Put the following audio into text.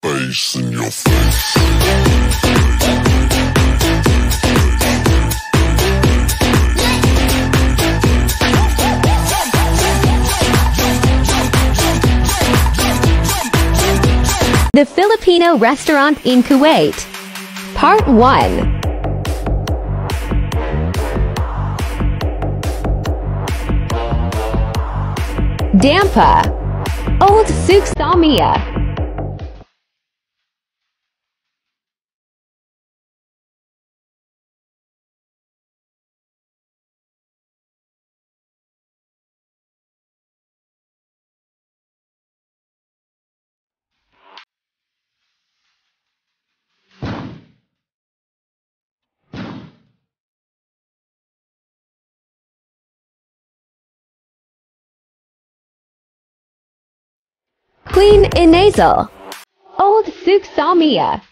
Bass in your face. The Filipino restaurant in Kuwait. Part 1. Dampa. Old Souk Samia. Queen Inazal. Old Souk Samia.